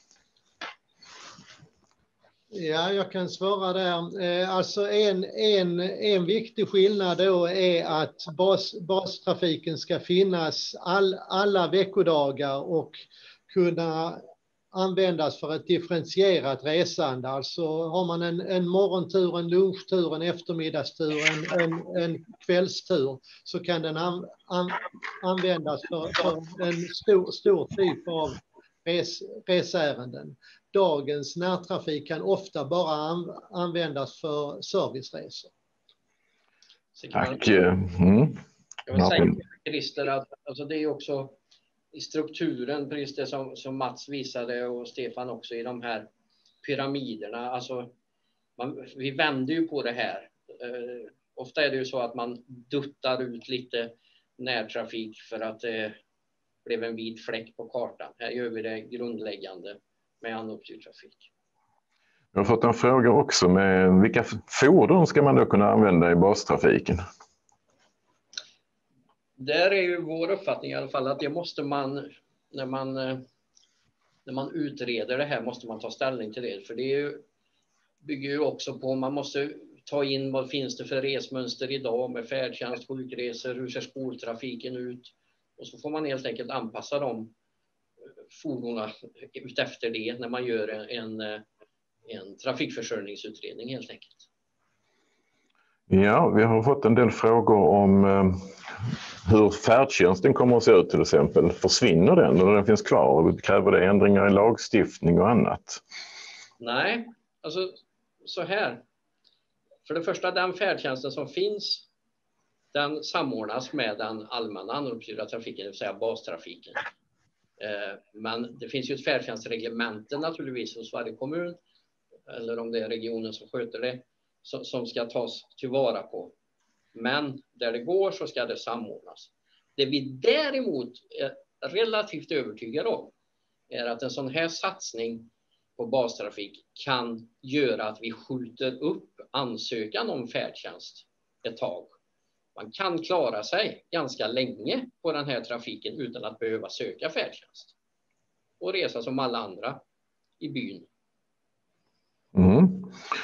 Ja, jag kan svara där. Alltså en, en, en viktig skillnad då är att bas, bastrafiken ska finnas all, alla veckodagar och kunna användas för ett differentierat resande. Alltså har man en, en morgontur, en lunchtur, en eftermiddagstur, en, en, en kvällstur så kan den an, an, användas för, för en stor, stor typ av res, resärenden. Dagens närtrafik kan ofta bara an, användas för serviceresor. Tack. Mm. Jag vill säga, Christer, att alltså det är också i strukturen, precis det som, som Mats visade och Stefan också i de här pyramiderna. Alltså, man, vi vänder ju på det här. Eh, ofta är det ju så att man duttar ut lite närtrafik för att det eh, blev en vit fläck på kartan. Här gör vi det grundläggande med anopstyrd trafik. Jag har fått en fråga också med vilka fordon ska man då kunna använda i bastrafiken? Där är ju vår uppfattning i alla fall att det måste man, när man, när man utreder det här måste man ta ställning till det. För det är ju, bygger ju också på, man måste ta in vad finns det för resmönster idag med färdtjänst, sjukresor, hur ser skoltrafiken ut? Och så får man helt enkelt anpassa de fordonen utefter det när man gör en, en trafikförsörjningsutredning helt enkelt. Ja, vi har fått en del frågor om eh, hur färdtjänsten kommer att se ut till exempel. Försvinner den eller den finns kvar? Kräver det ändringar i lagstiftning och annat? Nej, alltså så här. För det första, den färdtjänsten som finns, den samordnas med den allmänna anropsstyrda trafiken, det vill säga bastrafiken. Eh, men det finns ju ett färdtjänstreglemente naturligtvis hos varje kommun, eller om det är regionen som sköter det, som ska tas tillvara på. Men där det går så ska det samordnas. Det vi däremot är relativt övertygade om är att en sån här satsning på bastrafik kan göra att vi skjuter upp ansökan om färdtjänst ett tag. Man kan klara sig ganska länge på den här trafiken utan att behöva söka färdtjänst. Och resa som alla andra i byn. Mm.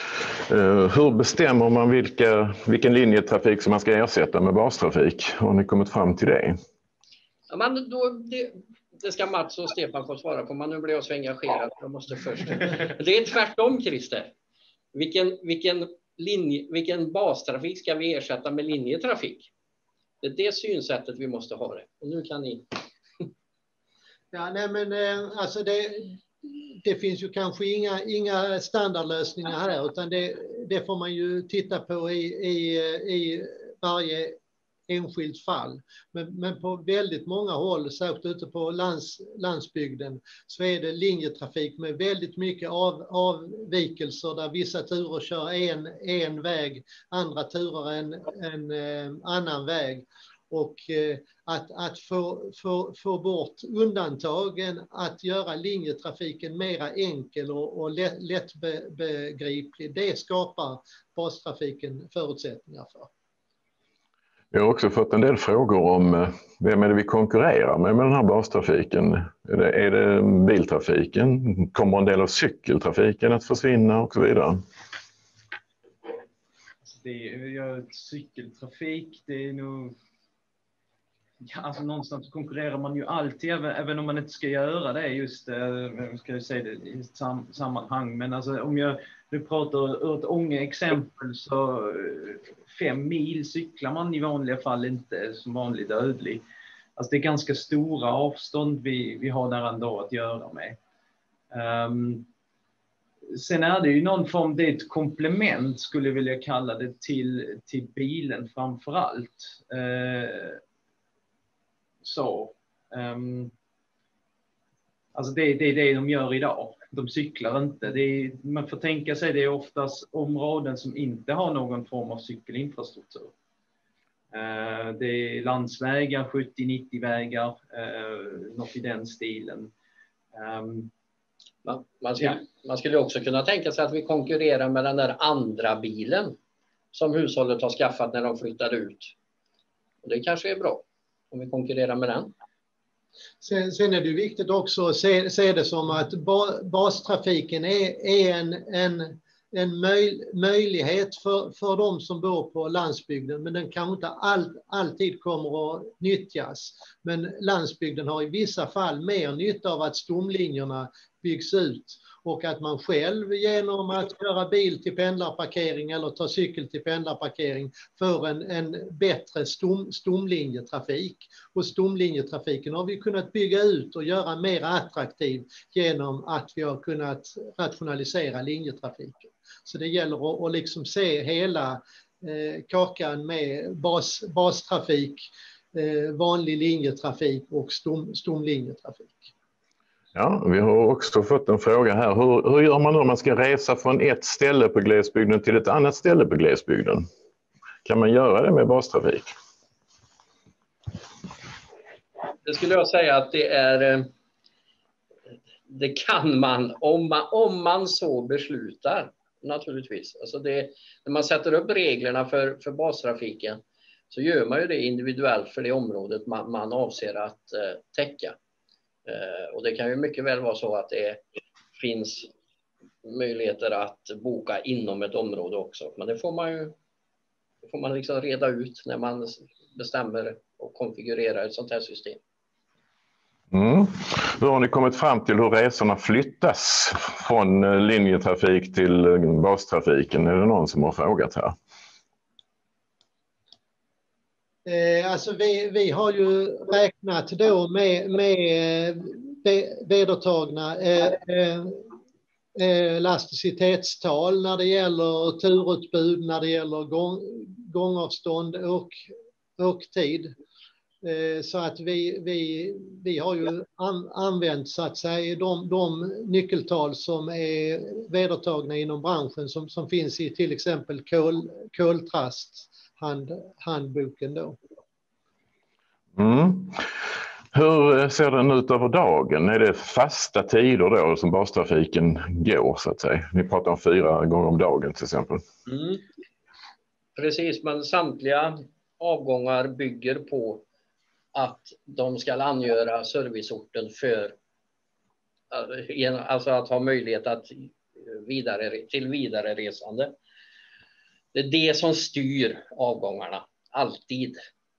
Hur bestämmer man vilka, vilken linjetrafik som man ska ersätta med bastrafik? Har ni kommit fram till det? Ja, men då, det, det ska Mats och Stefan få svara på, men nu blir jag så engagerad. Jag måste först. Det är tvärtom, Christer. Vilken, vilken, linje, vilken bastrafik ska vi ersätta med linjetrafik? Det är det synsättet vi måste ha det. Och nu kan ni... Ja, nej men alltså det, det finns ju kanske inga, inga standardlösningar här, utan det, det får man ju titta på i, i, i varje enskilt fall. Men, men på väldigt många håll, särskilt ute på lands, landsbygden, så är det linjetrafik med väldigt mycket av, avvikelser där vissa turer kör en, en väg, andra turer en, en, en annan väg. Och eh, att, att få, få, få bort undantagen, att göra linjetrafiken mera enkel och, och lätt, lättbegriplig, det skapar bastrafiken förutsättningar för. Jag har också fått en del frågor om vem är det vi konkurrerar med med den här bastrafiken. Är det, är det biltrafiken? Kommer en del av cykeltrafiken att försvinna och så vidare? Det är, ja, cykeltrafik, det är nog... Ja, alltså någonstans konkurrerar man ju alltid, även, även om man inte ska göra det just, eh, ska jag säga det i ett sam, sammanhang. Men alltså om jag nu pratar ur ett Ånge-exempel, så fem mil cyklar man i vanliga fall inte som vanlig dödlig. Alltså det är ganska stora avstånd vi, vi har där ändå att göra med. Um, sen är det ju någon form, det är ett komplement skulle jag vilja kalla det till, till bilen framför allt. Uh, Så, um, alltså det, det är det de gör idag. De cyklar inte. Det är, man får tänka sig, det är oftast områden som inte har någon form av cykelinfrastruktur. Uh, det är landsvägar, sjuttio nittio vägar, uh, något i den stilen. Um, man, man, skulle, ja. man skulle också kunna tänka sig att vi konkurrerar med den där andra bilen som hushållet har skaffat när de flyttar ut. Och det kanske är bra om vi konkurrerar med den. Sen, sen är det viktigt också att se, se det som att ba, bastrafiken är, är en, en, en möj, möjlighet för, för de som bor på landsbygden, men den kanske inte all, alltid kommer att nyttjas. Men landsbygden har i vissa fall mer nytta av att stomlinjerna byggs ut, och att man själv genom att köra bil till pendlarparkering eller ta cykel till pendlarparkering får en, en bättre stom, stomlinjetrafik. Och stomlinjetrafiken har vi kunnat bygga ut och göra mer attraktiv genom att vi har kunnat rationalisera linjetrafiken. Så det gäller att, att liksom se hela eh, kakan med bas, bastrafik, eh, vanlig linjetrafik och stom, stomlinjetrafik. Ja, vi har också fått en fråga här. Hur, hur gör man då om man ska resa från ett ställe på glesbygden till ett annat ställe på glesbygden? Kan man göra det med bastrafik? Det skulle jag säga att det är... Det kan man om man, om man så beslutar, naturligtvis. Alltså det, när man sätter upp reglerna för, för bastrafiken så gör man ju det individuellt för det området man, man avser att eh, täcka. Uh, och det kan ju mycket väl vara så att det finns möjligheter att boka inom ett område också. Men det får man ju det får man liksom reda ut när man bestämmer och konfigurerar ett sånt här system. Mm. Hur har ni kommit fram till hur resorna flyttas från linjetrafik till bastrafiken? Är det någon som har frågat här? Eh, alltså vi, vi har ju räknat då med, med vedertagna eh, eh, elasticitetstal när det gäller turutbud, när det gäller gång, gångavstånd och åktid. Eh, så att vi, vi, vi har ju an, använt så att säga de, de nyckeltal som är vedertagna inom branschen som, som finns i till exempel kol, koltrast. Hand, handboken då. Mm. Hur ser den ut över dagen? Är det fasta tider då som bastrafiken går så att säga? Ni pratar om fyra gånger om dagen till exempel. Mm. Precis, men samtliga avgångar bygger på att de ska angöra serviceorten för alltså att ha möjlighet att vidare, till vidare resande. Det är det som styr avgångarna, alltid.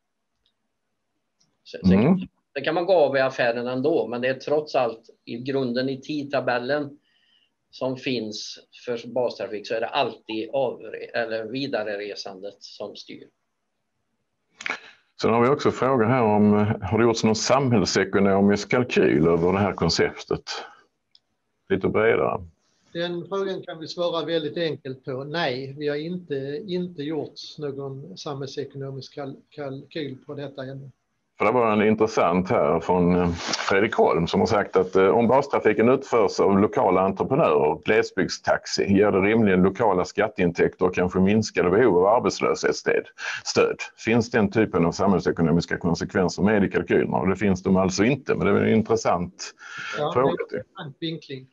Sen, Mm. det kan man gå av i affären ändå, men det är trots allt i grunden i tidtabellen som finns för bastrafik, så är det alltid av, eller vidareresandet som styr. Sen har vi också frågor här om, har det gjorts någon samhällsekonomisk kalkyl över det här konceptet? Lite bredare. Den frågan kan vi svara väldigt enkelt på. Nej, vi har inte, inte gjort någon samhällsekonomisk kal kalkyl på detta ännu. För det var en intressant här från Fredrik Holm som har sagt att om bastrafiken utförs av lokala entreprenörer, glesbygdstaxi, ger det rimligen lokala skatteintäkter och kanske minskade behov av arbetslöshetsstöd. Finns den typen av samhällsekonomiska konsekvenser med i kalkylerna? Och det finns de alltså inte, men det är en intressant ja, fråga. Det är en intressant vinkling.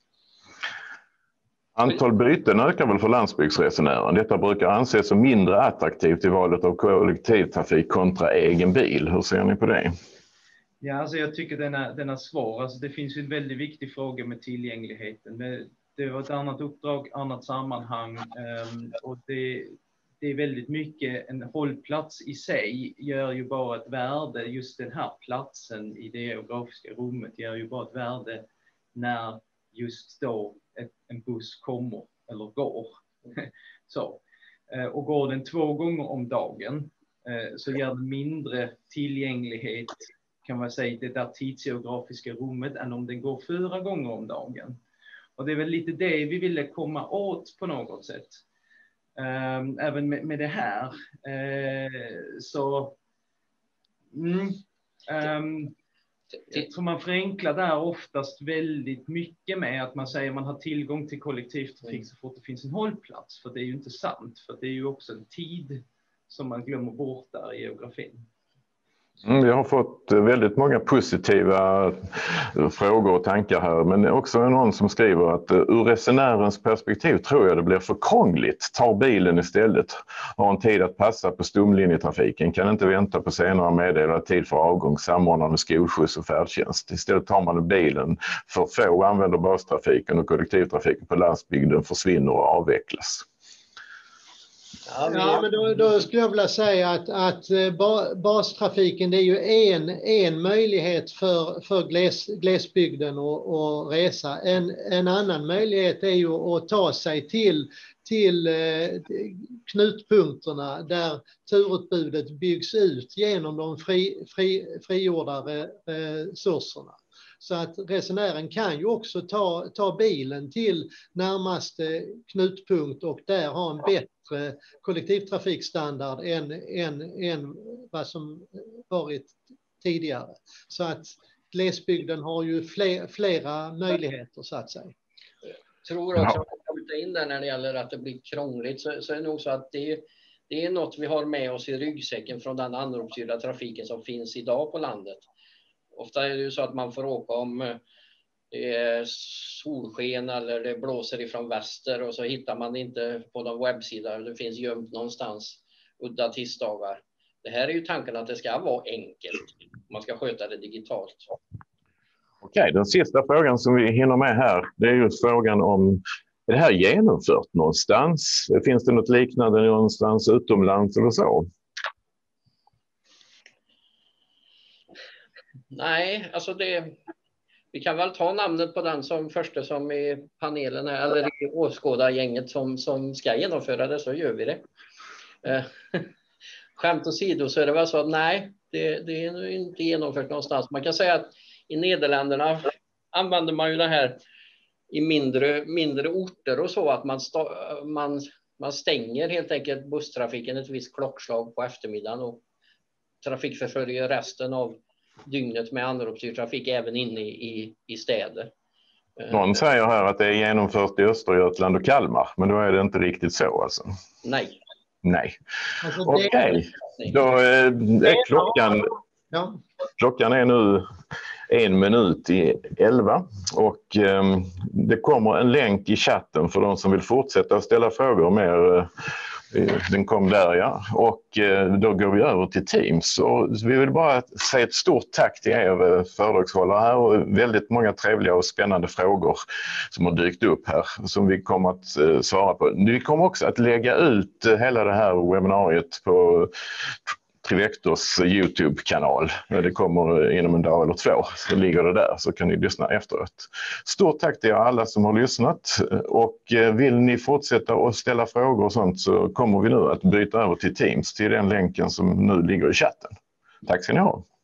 Antal byten ökar väl för landsbygdsresenären. Detta brukar anses som mindre attraktivt i valet av kollektivtrafik kontra egen bil. Hur ser ni på det? Ja, alltså jag tycker den är, den är svår. Alltså det finns ju en väldigt viktig fråga med tillgängligheten. Det var ett annat uppdrag, annat sammanhang. Och det, det är väldigt mycket, en hållplats i sig gör ju bara ett värde. Just den här platsen i det geografiska rummet gör ju bara ett värde när just då ett, en buss kommer eller går. Så. Och går den två gånger om dagen så ger det mindre tillgänglighet, kan man säga, det där tidsgeografiska rummet än om den går fyra gånger om dagen. Och det är väl lite det vi ville komma åt på något sätt. Även med, med det här. Så... Mm, um, Jag tror man förenklar där oftast väldigt mycket med att man säger att man har tillgång till kollektivtrafik så fort det finns en hållplats. För det är ju inte sant, för det är ju också en tid som man glömmer bort där i geografin. Mm, vi har fått väldigt många positiva frågor och tankar här, men också någon som skriver att ur resenärens perspektiv tror jag det blir för krångligt. Tar bilen istället, har en tid att passa på stomlinjetrafiken, kan inte vänta på senare meddelad tid för avgång, samordna med skolskjuts och färdtjänst. Istället tar man bilen, för få använder bastrafiken och kollektivtrafiken på landsbygden försvinner och avvecklas. Ja, men då, då skulle jag vilja säga att, att bastrafiken det är ju en, en möjlighet för, för gles, glesbygden att, att resa. En, en annan möjlighet är ju att ta sig till, till knutpunkterna där turutbudet byggs ut genom de fri, fri, frigjorda resurserna. Så att resenären kan ju också ta, ta bilen till närmaste knutpunkt och där ha en bättre kollektivtrafikstandard än, än, än vad som varit tidigare. Så att glesbygden har ju fler, flera möjligheter så att säga. Jag tror också att man kan in där när det gäller att det blir krångligt så, så är det nog så att det, det är något vi har med oss i ryggsäcken från den anropsstyrda trafiken som finns idag på landet. Ofta är det ju så att man får åka om det är solsken eller det blåser ifrån väster och så hittar man det inte på någon webbsida. Det finns gömt någonstans udda tisdagar. Det här är ju tanken att det ska vara enkelt. Man ska sköta det digitalt. Okej, den sista frågan som vi hinner med här, det är just frågan om är det här genomfört någonstans? Finns det något liknande någonstans utomlands eller så? Nej, alltså det, vi kan väl ta namnet på den som första som i panelen här, eller i åskådargänget som, som ska genomföra det, så gör vi det. Eh, skämt åsido så är det väl så att nej, det, det är nu inte genomfört någonstans. Man kan säga att i Nederländerna använder man ju det här i mindre, mindre orter och så att man, sta, man, man stänger helt enkelt busstrafiken ett visst klockslag på eftermiddagen och trafikförföljer resten av dygnet med anropsstyrd trafik även inne i, i städer. Någon säger här att det är genomfört i Östergötland och Kalmar, men då är det inte riktigt så alltså. Nej. Nej. Alltså, Okej, okay. Då är klockan, ja. klockan är nu en minut i elva och um, det kommer en länk i chatten för de som vill fortsätta ställa frågor mer uh, Den kom där, ja. Och då går vi över till Teams. Och vi vill bara säga ett stort tack till er föredragshållare här och väldigt många trevliga och spännande frågor som har dykt upp här som vi kommer att svara på. Vi kommer också att lägga ut hela det här webbinariet på Trivectors YouTube-kanal. Det kommer inom en dag eller två. Så ligger det där så kan ni lyssna efteråt. Stort tack till er alla som har lyssnat. Och vill ni fortsätta att ställa frågor och sånt så kommer vi nu att byta över till Teams till den länken som nu ligger i chatten. Tack ska ni ha.